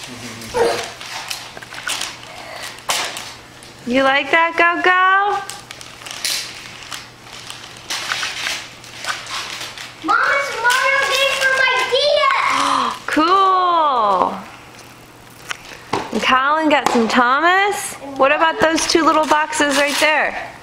You like that, Go-Go? Mom, it's Mario game from my Dia. Cool. And Colin got some Thomas. What about those two little boxes right there?